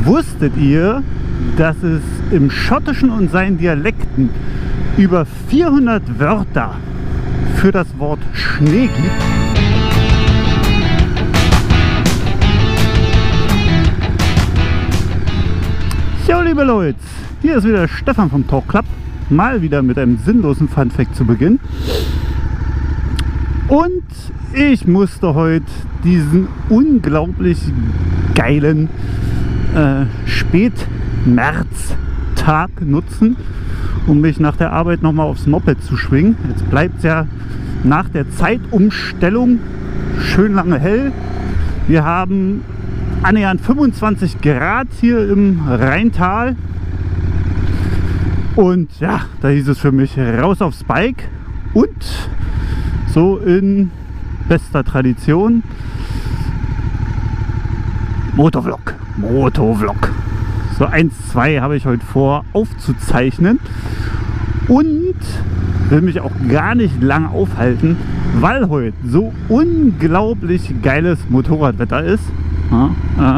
Wusstet ihr, dass es im Schottischen und seinen Dialekten über 400 Wörter für das Wort Schnee gibt? Jo, liebe Leute, hier ist wieder Stefan vom Talk Club. Mal wieder mit einem sinnlosen Funfact zu Beginn. Und ich musste heute diesen unglaublich geilen Spätmärztag nutzen, um mich nach der Arbeit nochmal aufs Moped zu schwingen. Jetzt bleibt es ja nach der Zeitumstellung schön lange hell. Wir haben annähernd 25 Grad hier im Rheintal. Und ja, da hieß es für mich raus aufs Bike und so in bester Tradition Motovlog. So 1, 2 habe ich heute vor aufzuzeichnen und will mich auch gar nicht lange aufhalten, weil heute so unglaublich geiles Motorradwetter ist. Ja,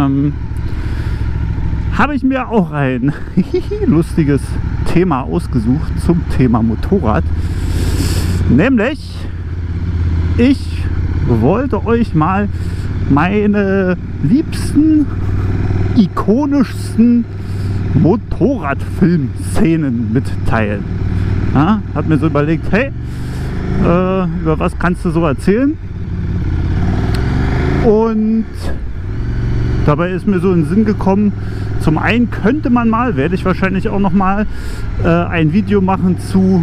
habe ich mir auch ein lustiges Thema ausgesucht zum Thema Motorrad. Nämlich, ich wollte euch mal meine liebsten, ikonischsten Motorradfilmszenen mitteilen. Ja, hab mir so überlegt, hey, über was kannst du so erzählen? Und dabei ist mir so in den Sinn gekommen, zum einen könnte man mal, werde ich wahrscheinlich auch noch mal ein Video machen zu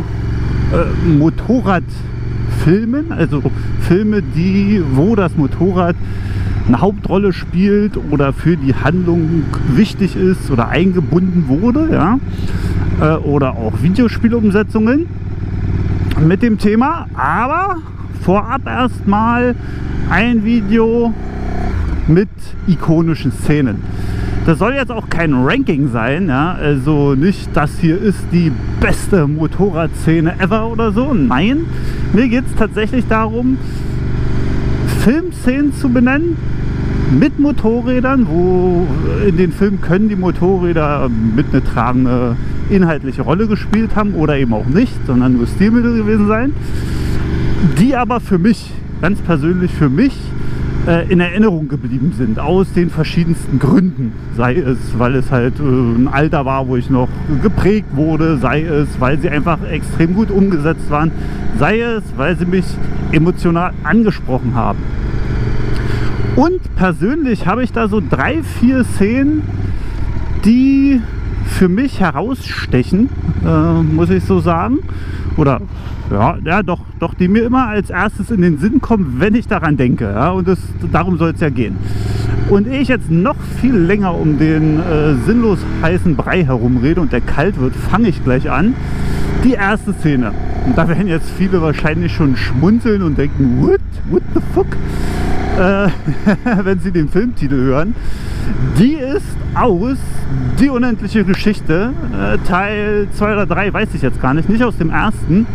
Motorradfilmen, also Filme, wo das Motorrad eine Hauptrolle spielt oder für die Handlung wichtig ist oder eingebunden wurde, ja, oder auch Videospielumsetzungen mit dem Thema. Aber vorab erstmal ein Video mit ikonischen Szenen. Das soll jetzt auch kein Ranking sein, ja? Also nicht, das hier ist die beste Motorradszene ever oder so. Nein, mir geht es tatsächlich darum, Filmszenen zu benennen mit Motorrädern, wo in den Filmen können die Motorräder mit eine tragende inhaltliche Rolle gespielt haben oder eben auch nicht, sondern nur Stilmittel gewesen sein, die aber für mich, ganz persönlich für mich, in Erinnerung geblieben sind, aus den verschiedensten Gründen. Sei es, weil es halt ein Alter war, wo ich noch geprägt wurde, sei es, weil sie einfach extrem gut umgesetzt waren, sei es, weil sie mich emotional angesprochen haben. Und persönlich habe ich da so 3, 4 Szenen, die für mich herausstechen, muss ich so sagen. Oder ja, doch, die mir immer als erstes in den Sinn kommen, wenn ich daran denke. Ja, und darum soll es ja gehen. Und ehe ich jetzt noch viel länger um den sinnlos heißen Brei herumrede und der kalt wird, fange ich gleich an. Die erste Szene. Und da werden jetzt viele wahrscheinlich schon schmunzeln und denken, what the fuck? Wenn sie den Filmtitel hören. Die ist aus Die unendliche Geschichte, Teil 2 oder 3, weiß ich jetzt gar nicht, nicht aus dem ersten.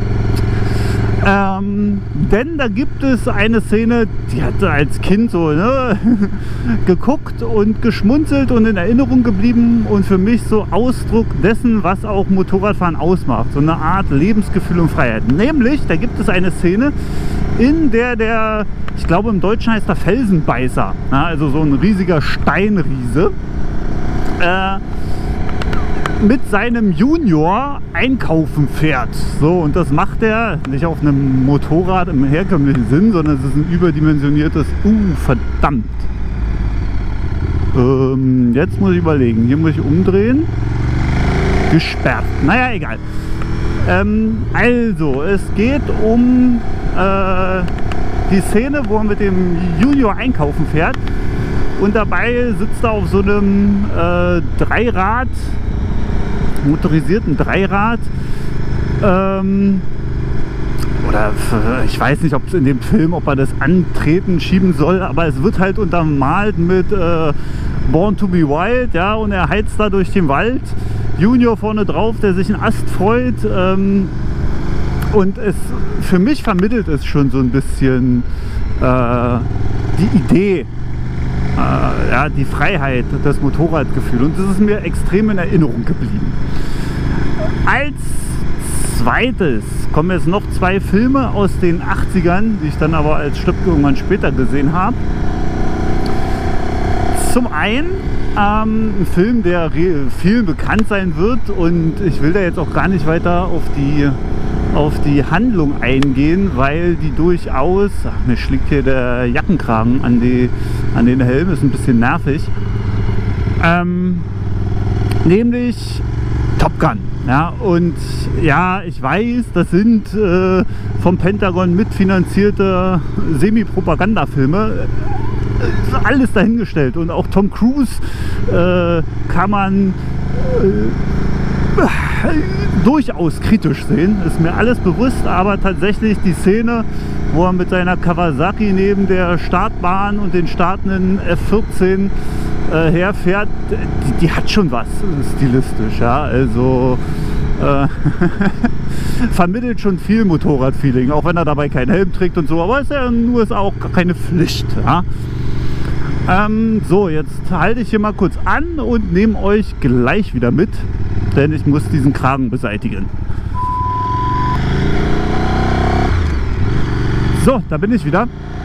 Denn da gibt es eine Szene, die hatte als Kind so geguckt und geschmunzelt und in Erinnerung geblieben und für mich so Ausdruck dessen, was auch Motorradfahren ausmacht. So eine Art Lebensgefühl und Freiheit. Nämlich, da gibt es eine Szene, in der ich glaube im Deutschen heißt der Felsenbeißer, also so ein riesiger Steinriese, mit seinem Junior einkaufen fährt. So, und das macht er nicht auf einem Motorrad im herkömmlichen Sinn, sondern es ist ein überdimensioniertes, verdammt. Jetzt muss ich überlegen, hier muss ich umdrehen. Gesperrt. Naja, egal. Also, es geht um die Szene, wo er mit dem Junior einkaufen fährt und dabei sitzt er auf so einem Dreirad, motorisierten Dreirad, oder ich weiß nicht, ob es in dem Film, ob er das antreten, schieben soll, aber es wird halt untermalt mit Born to be Wild, ja, und er heizt da durch den Wald, Junior vorne drauf, der sich einen Ast freut, und für mich vermittelt es schon so ein bisschen die Idee, ja, ja, die Freiheit, das Motorradgefühl. Und das ist mir extrem in Erinnerung geblieben. Als zweites kommen jetzt noch 2 Filme aus den 80ern, die ich dann aber als Stück irgendwann später gesehen habe. Zum einen ein Film, der vielen bekannt sein wird, und ich will da jetzt auch gar nicht weiter auf die Handlung eingehen, weil die durchaus, mir schlägt hier der Jackenkragen an den Helm, ist ein bisschen nervig, nämlich Top Gun. Ja, und ja, ich weiß, das sind vom Pentagon mitfinanzierte Semi-Propagandafilme. Alles dahingestellt, und auch Tom Cruise kann man durchaus kritisch sehen, ist mir alles bewusst, aber tatsächlich die Szene, wo er mit seiner Kawasaki neben der Startbahn und den startenden F-14 herfährt, die hat schon was stilistisch, ja, also vermittelt schon viel Motorradfeeling, auch wenn er dabei keinen Helm trägt und so, aber ist ja nur auch keine Pflicht, ja. So, jetzt halte ich hier mal kurz an und nehme euch gleich wieder mit, denn ich muss diesen Kragen beseitigen. So, da bin ich wieder.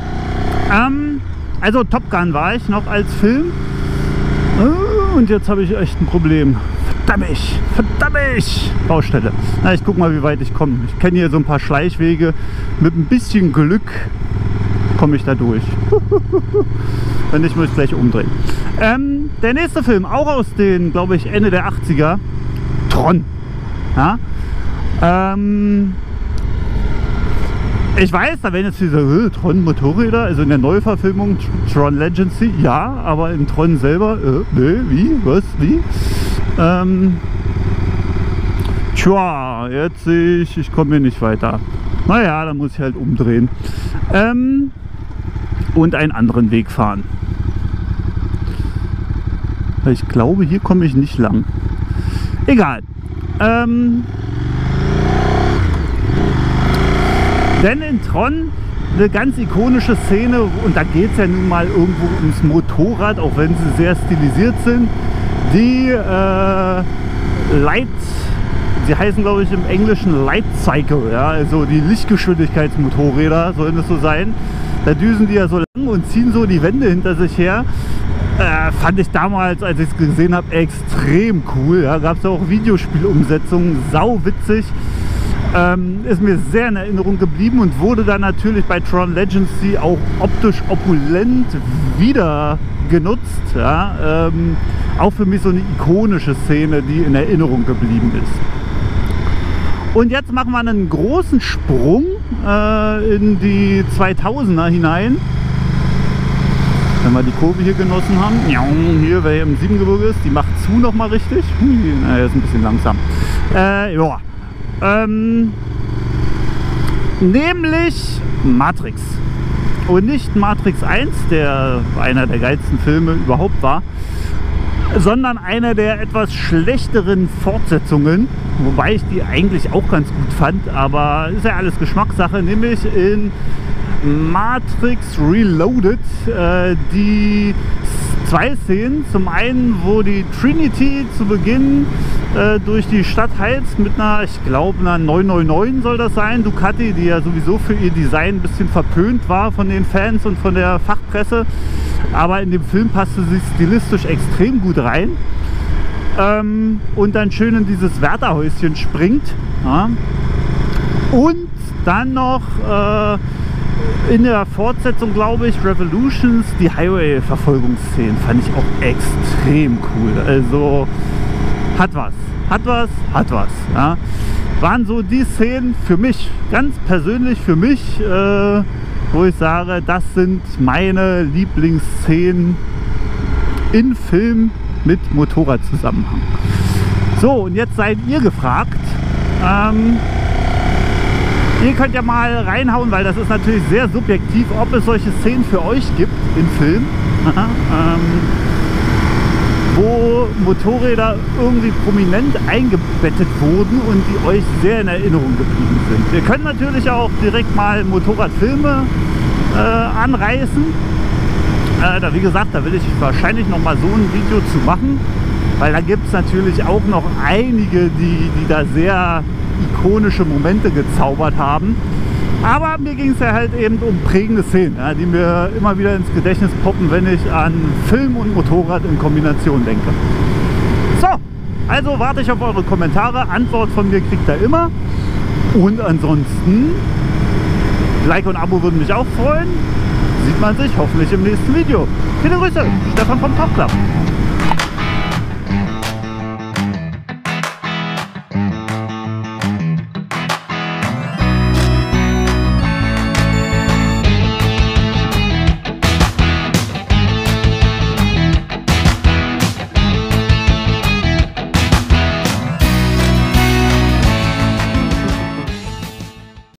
Also Top Gun war ich noch als Film. Und jetzt habe ich echt ein Problem. Verdammt! Baustelle. Na, ich guck mal, wie weit ich komme. Ich kenne hier so ein paar Schleichwege. Mit ein bisschen Glück komme ich da durch. Wenn nicht, muss ich gleich umdrehen. Der nächste Film, auch aus den, glaube ich, Ende der 80er. Tron. Ja? Ich weiß, da werden jetzt diese Tron Motorräder, also in der Neuverfilmung Tron Legacy, ja, aber in Tron selber, wie, was, wie? Tja, jetzt sehe ich komme hier nicht weiter. Naja, dann muss ich halt umdrehen. Und einen anderen Weg fahren. Ich glaube, hier komme ich nicht lang. Egal. Denn in Tron eine ganz ikonische Szene, und da geht es ja nun mal irgendwo ums Motorrad, auch wenn sie sehr stilisiert sind. Die sie heißen, glaube ich, im Englischen Light Cycle, ja, also die Lichtgeschwindigkeitsmotorräder sollen es so sein. Da düsen die ja so lang und ziehen so die Wände hinter sich her. Fand ich damals, als ich es gesehen habe, extrem cool. Ja, gab es ja auch Videospielumsetzungen, sau witzig. Ist mir sehr in Erinnerung geblieben und wurde dann natürlich bei Tron Legacy auch optisch opulent wieder genutzt. Ja? Auch für mich so eine ikonische Szene, die in Erinnerung geblieben ist. Und jetzt machen wir einen großen Sprung in die 2000er hinein. Wenn wir die Kurve hier genossen haben. Hier, wer hier im Siebengebirge ist, die macht zu noch mal richtig. Ist ein bisschen langsam. Ja. Nämlich Matrix. Und nicht Matrix 1, der einer der geilsten Filme überhaupt war, sondern einer der etwas schlechteren Fortsetzungen, wobei ich die eigentlich auch ganz gut fand, aber ist ja alles Geschmackssache, nämlich in Matrix Reloaded die 2 Szenen. Zum einen, wo die Trinity zu Beginn durch die Stadt heizt mit einer, ich glaube, einer 999 soll das sein, Ducati, die ja sowieso für ihr Design ein bisschen verpönt war von den Fans und von der Fachpresse. Aber in dem Film passte sie stilistisch extrem gut rein. Und dann schön in dieses Wärterhäuschen springt. Ja. Und dann noch in der Fortsetzung, glaube ich, Revolutions, die Highway-Verfolgungsszenen fand ich auch extrem cool. Also hat was. Ja. Waren so die Szenen für mich, ganz persönlich für mich, wo ich sage, das sind meine Lieblingsszenen in Film mit Motorradzusammenhang. So, und jetzt seid ihr gefragt. Ihr könnt ja mal reinhauen, weil das ist natürlich sehr subjektiv, ob es solche Szenen für euch gibt im Film, wo Motorräder irgendwie prominent eingebettet wurden und die euch sehr in Erinnerung geblieben sind. Ihr könnt natürlich auch direkt mal Motorradfilme anreißen Wie gesagt, da will ich wahrscheinlich noch mal so ein Video zu machen, weil da gibt es natürlich auch noch einige, die da sehr ikonische Momente gezaubert haben. Aber mir ging es ja halt eben um prägende Szenen, ja, die mir immer wieder ins Gedächtnis poppen, wenn ich an Film und Motorrad in Kombination denke. So, also warte ich auf eure Kommentare. Antwort von mir kriegt ihr immer. Und ansonsten, Like und Abo würden mich auch freuen. Sieht man sich hoffentlich im nächsten Video. Viele Grüße, Stefan vom Top Club.